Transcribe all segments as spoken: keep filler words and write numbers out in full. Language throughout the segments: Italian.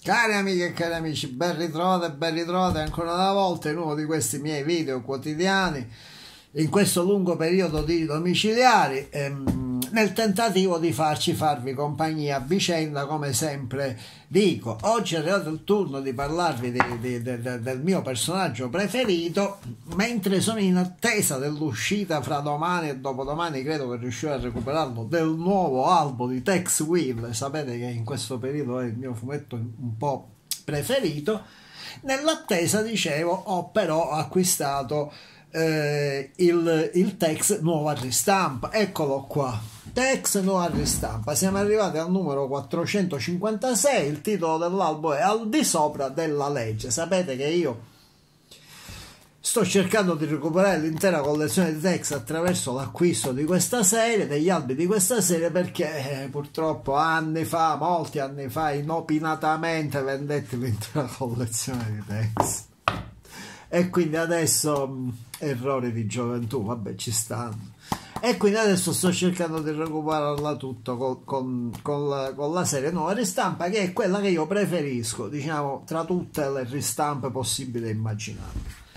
Cari amiche e cari amici, ben ritrovate e ben ritrovate ancora una volta in uno di questi miei video quotidiani in questo lungo periodo di domiciliari, ehm, nel tentativo di farci farvi compagnia a vicenda, come sempre dico. Oggi è arrivato il turno di parlarvi di, di, di, di, del mio personaggio preferito, mentre sono in attesa dell'uscita fra domani e dopodomani, credo che riuscirò a recuperarlo, del nuovo albo di Tex Will. Sapete che in questo periodo è il mio fumetto un po' preferito. Nell'attesa, dicevo, ho però acquistato Eh, il, il Tex nuova ristampa. Eccolo qua, Tex nuova ristampa. Siamo arrivati al numero quattrocentocinquantasei. Il titolo dell'albo è Al di sopra della legge. Sapete che io sto cercando di recuperare l'intera collezione di Tex attraverso l'acquisto di questa serie, degli albi di questa serie, perché eh, purtroppo anni fa, molti anni fa, inopinatamente vendetti l'intera collezione di Tex. E quindi adesso mh, errori di gioventù, vabbè, ci stanno. E quindi adesso sto cercando di recuperarla tutto con, con, con, la, con la serie nuova ristampa, che è quella che io preferisco, diciamo, tra tutte le ristampe possibili e immaginabili.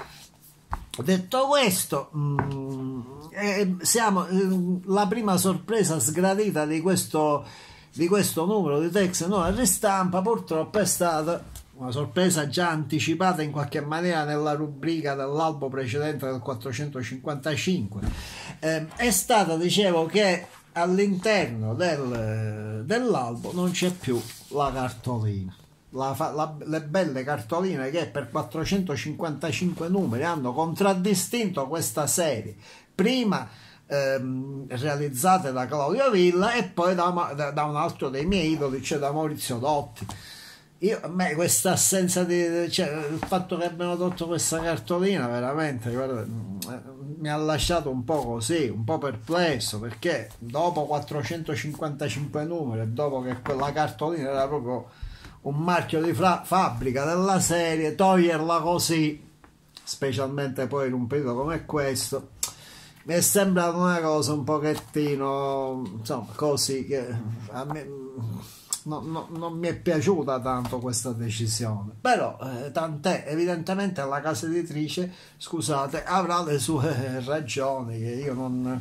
Detto questo, mh, eh, siamo eh, la prima sorpresa sgradita di questo, di questo numero di Tex nuova ristampa purtroppo è stata una sorpresa già anticipata in qualche maniera nella rubrica dell'albo precedente del quattrocentocinquantacinque. Eh, è stata, dicevo, che all'interno del, dell'albo non c'è più la cartolina. La, la, le belle cartoline che per quattrocentocinquantacinque numeri hanno contraddistinto questa serie. Prima ehm, realizzate da Claudio Villa e poi da, da, da un altro dei miei idoli, cioè da Maurizio Dotti. Io, a me questa assenza di, cioè, il fatto che abbiano tolto questa cartolina veramente, guarda, mi ha lasciato un po' così, un po' perplesso, perché dopo quattrocentocinquantacinque numeri e dopo che quella cartolina era proprio un marchio di fabbrica della serie, toglierla così, specialmente poi in un periodo come questo, mi è sembrata una cosa un pochettino, insomma, così, che a me No, no, non mi è piaciuta tanto questa decisione, però eh, tant'è. Evidentemente la casa editrice, scusate, avrà le sue ragioni che io non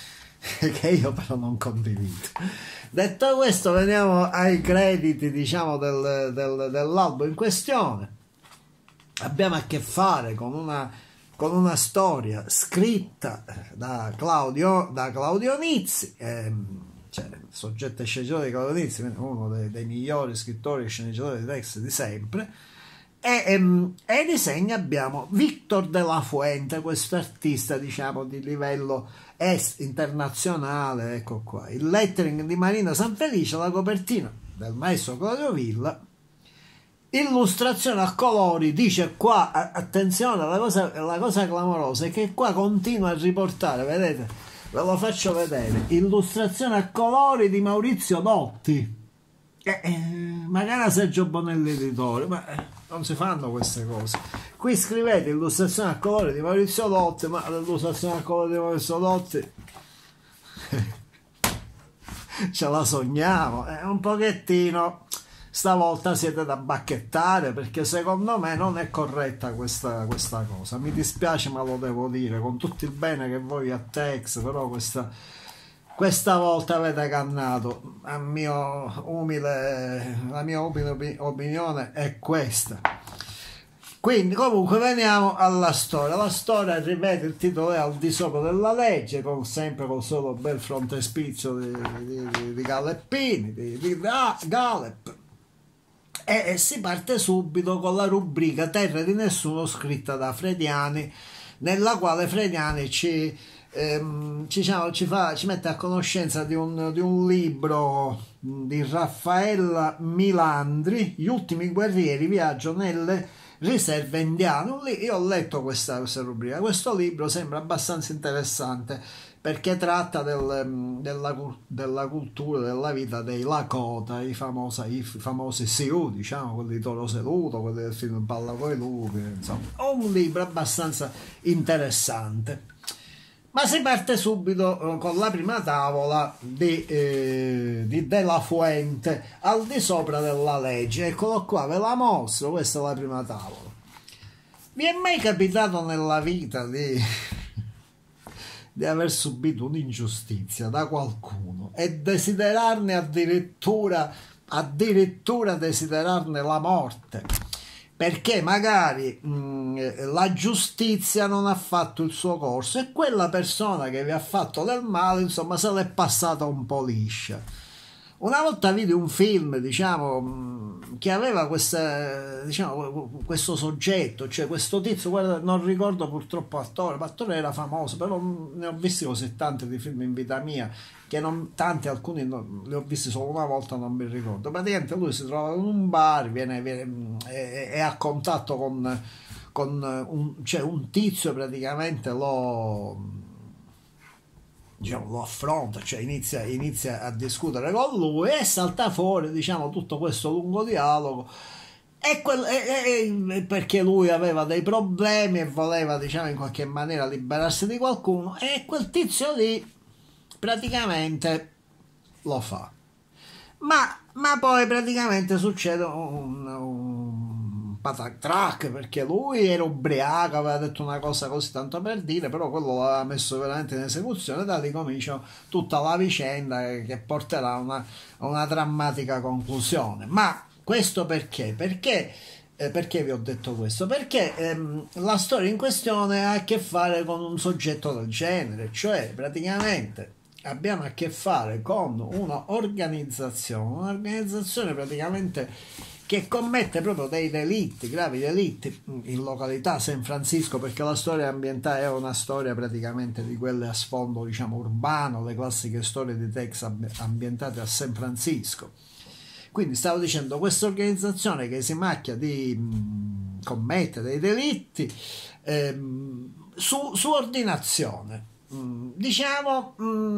che io però non condivido. Detto questo, veniamo ai crediti, diciamo, del, del, dell'albo in questione. Abbiamo a che fare con una con una storia scritta da Claudio da Claudio Nizzi, ehm, cioè soggetto e sceneggiatore di Claudio Nizzi, uno dei, dei migliori scrittori e sceneggiatori di Tex di sempre, e, e, e ai disegni abbiamo Victor de la Fuente, questo artista, diciamo, di livello est internazionale. Ecco qua il lettering di Marina Sanfelice, la copertina del maestro Claudio Villa, illustrazione a colori. Dice qua, attenzione, la cosa, la cosa clamorosa è che qua continua a riportare, vedete, ve lo faccio vedere, illustrazione a colori di Maurizio Dotti, eh, eh, magari Sergio Bonelli editore, ma eh, non si fanno queste cose. Qui scrivete illustrazione a colori di Maurizio Dotti, ma l'illustrazione a colori di Maurizio Dotti ce la sogniamo, è un pochettino. Stavolta siete da bacchettare, perché secondo me non è corretta questa, questa cosa. Mi dispiace, ma lo devo dire, con tutto il bene che voglio a Tex, però questa, questa volta avete cannato. A mio umile, la mia umile opinione è questa. Quindi comunque veniamo alla storia. La storia, ripeto, il titolo è Al di sopra della legge, con, sempre col solo bel frontespizio di, di, di, di Galeppini, di, di Galep. E, e si parte subito con la rubrica Terra di Nessuno, scritta da Frediani, nella quale Frediani ci, ehm, ci, ci, fa, ci mette a conoscenza di un, di un libro di Raffaella Milandri, Gli ultimi guerrieri, viaggio nelle riserve indiane. Io ho letto questa, questa rubrica, questo libro sembra abbastanza interessante, perché tratta del, della, della cultura, della vita dei Lakota, i famosi, i famosi Sioux, diciamo, quelli di Toro Seduto, quelli del film Balla coi lupi, insomma. È un libro abbastanza interessante. Ma si parte subito con la prima tavola di, eh, di De La Fuente, Al di sopra della legge. Eccolo qua, ve la mostro, questa è la prima tavola. Vi è mai capitato nella vita di, di aver subito un'ingiustizia da qualcuno e desiderarne addirittura, addirittura desiderarne la morte? Perché magari mh, la giustizia non ha fatto il suo corso e quella persona che vi ha fatto del male, insomma, se l'è passata un po' liscia. Una volta vidi un film, diciamo, mh, che aveva questa, diciamo, questo soggetto, cioè questo tizio, guarda, non ricordo purtroppo l'attore, l'attore era famoso, però ne ho visti così tanti di film in vita mia, che non, tanti, alcuni no, li ho visti solo una volta, non mi ricordo. Praticamente lui si trova in un bar, viene, viene, è, è a contatto con, con un, cioè un tizio, praticamente lo, diciamo, lo affronta, cioè inizia, inizia a discutere con lui e salta fuori, diciamo, tutto questo lungo dialogo. E quel, e, e, perché lui aveva dei problemi e voleva, diciamo, in qualche maniera liberarsi di qualcuno, e quel tizio lì praticamente lo fa. Ma, ma poi praticamente succede un, un patatrac, perché lui era ubriaco, aveva detto una cosa così tanto per dire, però quello l'aveva messo veramente in esecuzione. Da lì comincia tutta la vicenda che porterà a una, a una drammatica conclusione. Ma questo perché? Perché, eh, perché vi ho detto questo? Perché ehm, la storia in questione ha a che fare con un soggetto del genere, cioè praticamente abbiamo a che fare con un'organizzazione, un'organizzazione praticamente che commette proprio dei delitti, gravi delitti, in località San Francisco, perché la storia ambientale è una storia praticamente di quelle a sfondo, diciamo, urbano, le classiche storie di Texas ambientate a San Francisco. Quindi stavo dicendo, questa organizzazione che si macchia di mh, commettere dei delitti ehm, su, su ordinazione, mh, diciamo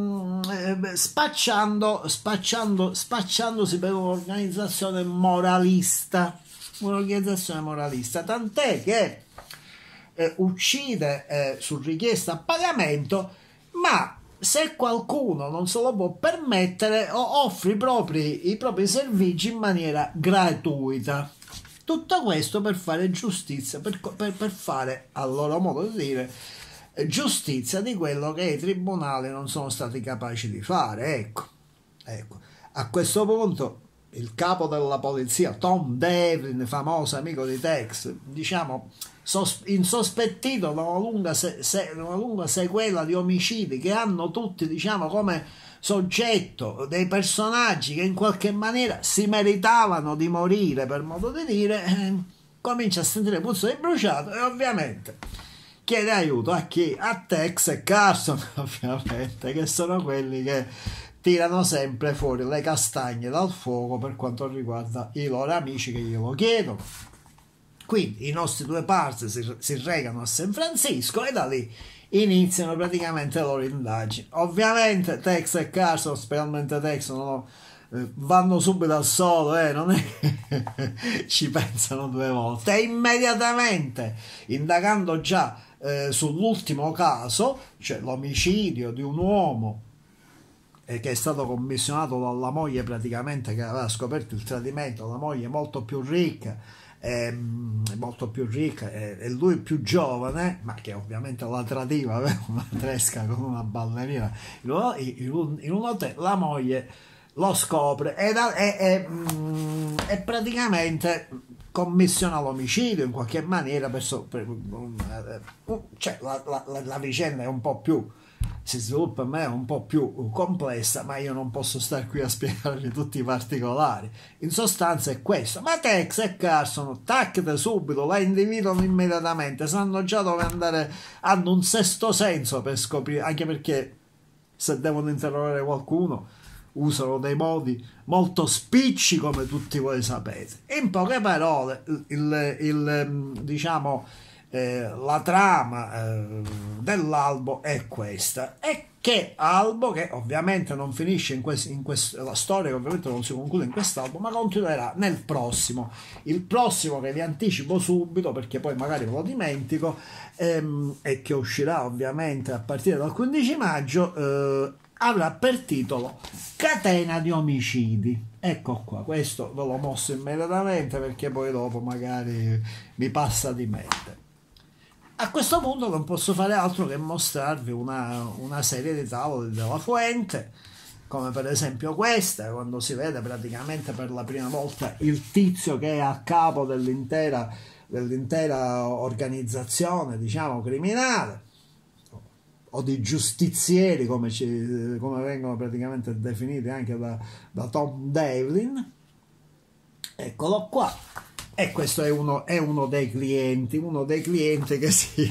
mh, eh, spacciando, spacciando, spacciandosi per un'organizzazione moralista, un'organizzazione moralista, tant'è che eh, uccide eh, su richiesta a pagamento, ma se qualcuno non se lo può permettere offre i propri, i propri servizi in maniera gratuita. Tutto questo per fare giustizia, per, per, per fare, a loro modo di dire, giustizia di quello che i tribunali non sono stati capaci di fare. Ecco, ecco. A questo punto il capo della polizia, Tom Devlin, famoso amico di Tex, diciamo, insospettito da una lunga, se, se, una lunga sequela di omicidi che hanno tutti, diciamo, come soggetto dei personaggi che in qualche maniera si meritavano di morire, per modo di dire, eh, comincia a sentire puzza di bruciato e ovviamente chiede aiuto a chi? A Tex e Carson, ovviamente, che sono quelli che tirano sempre fuori le castagne dal fuoco per quanto riguarda i loro amici che glielo chiedono. Quindi i nostri due parti si, si recano a San Francisco e da lì iniziano praticamente le loro indagini. Ovviamente Tex e Carson, specialmente Tex, non, eh, vanno subito al solo, eh, non è che ci pensano due volte. E immediatamente, indagando già eh, sull'ultimo caso, cioè l'omicidio di un uomo eh, che è stato commissionato dalla moglie, praticamente, che aveva scoperto il tradimento, la moglie molto più ricca, è molto più ricca e lui più giovane, ma che ovviamente la tradiva, aveva una tresca con una ballerina in un, in un hotel. La moglie lo scopre e, e, e, e praticamente commissiona l'omicidio in qualche maniera per, per, cioè la, la, la vicenda è un po' più, si sviluppa in maniera un po' più complessa, ma io non posso stare qui a spiegarvi tutti i particolari. In sostanza è questo. Ma Tex e Carson, tac, subito la individuano immediatamente, sanno già dove andare, hanno un sesto senso per scoprire, anche perché se devono interrogare qualcuno usano dei modi molto spicci, come tutti voi sapete. In poche parole, il, il diciamo Eh, la trama eh, dell'albo è questa. E che albo che ovviamente non finisce in questo, in questo, la storia che ovviamente non si conclude in quest'albo, ma continuerà nel prossimo. Il prossimo, che vi anticipo subito perché poi magari me lo dimentico, ehm, e che uscirà ovviamente a partire dal quindici maggio, eh, avrà per titolo Catena di omicidi. Ecco qua, questo ve l'ho mosso immediatamente perché poi dopo magari mi passa di mente. A questo punto non posso fare altro che mostrarvi una, una serie di tavole della Fuente, come per esempio questa, quando si vede praticamente per la prima volta il tizio che è a capo dell'intera dell'intera organizzazione, diciamo, criminale, o di giustizieri, come, ci, come vengono praticamente definiti anche da, da Tom Devlin. Eccolo qua. E questo è uno, è uno dei clienti, uno dei clienti che, si,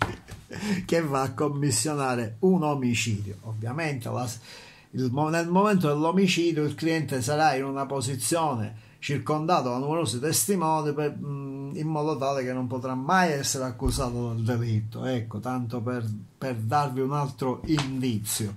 che va a commissionare un omicidio. Ovviamente la, il, nel momento dell'omicidio il cliente sarà in una posizione circondato da numerosi testimoni per, mh, in modo tale che non potrà mai essere accusato del delitto. Ecco, tanto per, per darvi un altro indizio.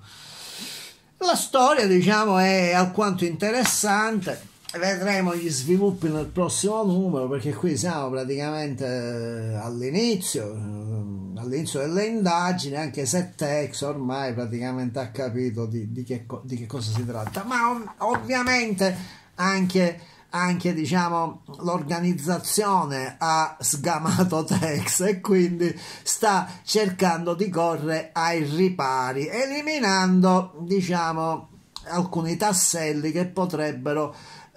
La storia, diciamo, è alquanto interessante. Vedremo gli sviluppi nel prossimo numero, perché qui siamo praticamente all'inizio all'inizio delle indagini, anche se Tex ormai praticamente ha capito di, di, che, di che cosa si tratta, ma ov ovviamente anche, anche diciamo, l'organizzazione ha sgamato Tex e quindi sta cercando di correre ai ripari, eliminando, diciamo, alcuni tasselli che potrebbero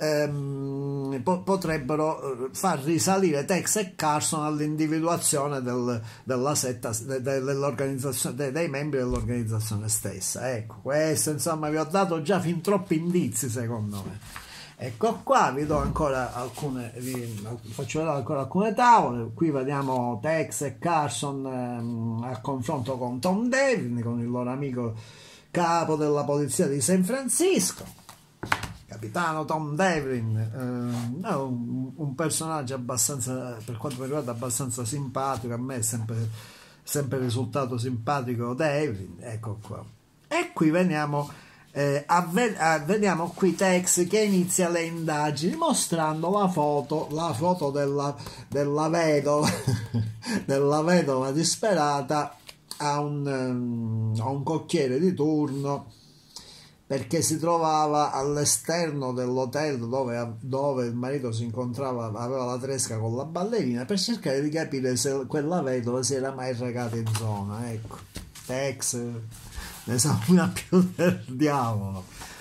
Ehm, po potrebbero far risalire Tex e Carson all'individuazione del, della setta, de, de, dell'organizzazione, de, dei membri dell'organizzazione stessa. Ecco, questo insomma vi ho dato già fin troppi indizi, secondo me. Ecco qua, vi do ancora alcune, vi faccio vedere ancora alcune tavole. Qui vediamo Tex e Carson ehm, a confronto con Tom Devlin, con il loro amico capo della polizia di San Francisco, capitano Tom Devlin, eh, è un, un personaggio abbastanza, per quanto mi riguarda, abbastanza simpatico. A me è sempre, sempre risultato simpatico Devlin. Ecco qua. E qui veniamo, eh, a ve a, vediamo qui Tex che inizia le indagini mostrando la foto, la foto della, della vedova, della vedova disperata a un, um, a un cocchiere di turno, perché si trovava all'esterno dell'hotel dove, dove il marito si incontrava, aveva la tresca con la ballerina, per cercare di capire se quella vedova si era mai recata in zona. Ecco, Tex ne sa una più del diavolo.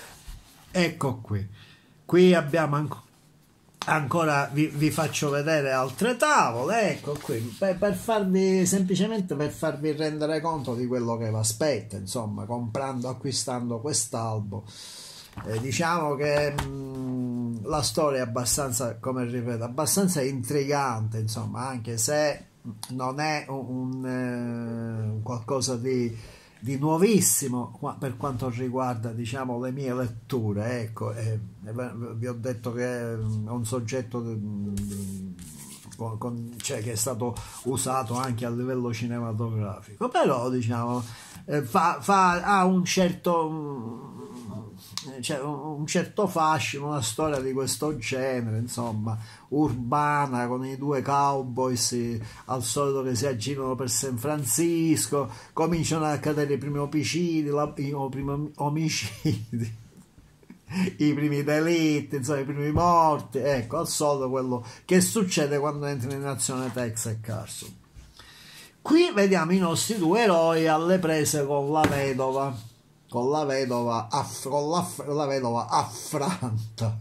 Ecco qui. Qui abbiamo ancora ancora vi, vi faccio vedere altre tavole. Ecco qui, per, per farvi, semplicemente per farvi rendere conto di quello che vi aspetta, insomma, comprando, acquistando quest'albo. Eh, diciamo che mh, la storia è abbastanza, come ripeto, abbastanza intrigante, insomma, anche se non è un, un eh, qualcosa di di nuovissimo per quanto riguarda, diciamo, le mie letture. Ecco, eh, vi ho detto che è un soggetto con, con, cioè, che è stato usato anche a livello cinematografico, però, diciamo, eh, fa, fa, ha un certo cioè, un certo fascino, una storia di questo genere, insomma, urbana, con i due cowboys al solito che si aggirano per San Francisco, cominciano a accadere i primi omicidi, la, i, i primi omicidi i primi delitti, insomma, i primi morti. Ecco, al solito quello che succede quando entrano in azione Tex e Carson. Qui vediamo i nostri due eroi alle prese con la vedova con la vedova aff con la, la vedova affranta.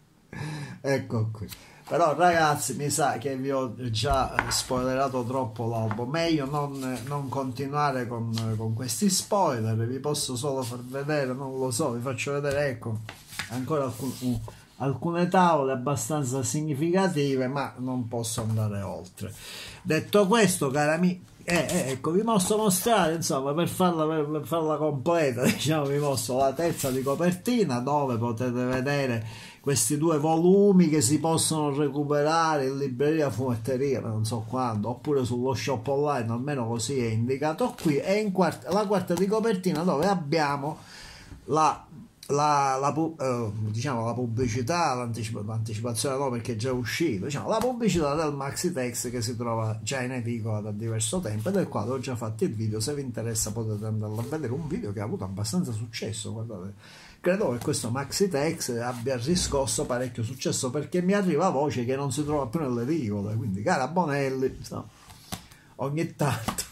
Ecco qui. Però ragazzi, mi sa che vi ho già spoilerato troppo l'albo, meglio non, non continuare con, con questi spoiler. Vi posso solo far vedere, non lo so, vi faccio vedere, ecco, ancora alcun, uh, alcune tavole abbastanza significative, ma non posso andare oltre. Detto questo, cari amici, Eh, eh, ecco, vi posso mostrare, insomma, per farla, per, per farla completa, diciamo, vi mostro la terza di copertina, dove potete vedere questi due volumi che si possono recuperare in libreria, fumetteria, non so quando, oppure sullo shop online, almeno così è indicato qui, e in quarta, la quarta di copertina, dove abbiamo la, la, la, eh, diciamo, la pubblicità, l'anticipa, l'anticipazione no, perché è già uscito, diciamo, la pubblicità del Maxitex che si trova già in edicola da diverso tempo e del quale ho già fatto il video. Se vi interessa potete andarlo a vedere, un video che ha avuto abbastanza successo, guardate. Credo che questo Maxitex abbia riscosso parecchio successo, perché mi arriva voce che non si trova più nelle edicole, quindi cara Bonelli, no, ogni tanto.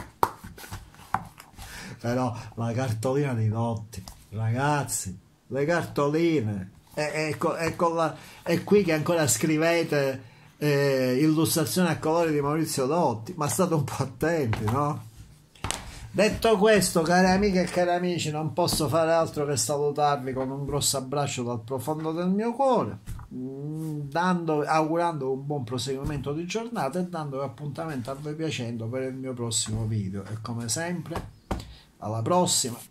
Però la cartolina di Dotti, ragazzi, le cartoline, e, e, e, con la, e qui che ancora scrivete eh, illustrazione a colori di Maurizio Dotti, ma state un po' attenti, no? Detto questo, cari amiche e cari amici, non posso fare altro che salutarvi con un grosso abbraccio dal profondo del mio cuore, dando, augurando un buon proseguimento di giornata e dandovi appuntamento a voi piacendo per il mio prossimo video. E come sempre, alla prossima.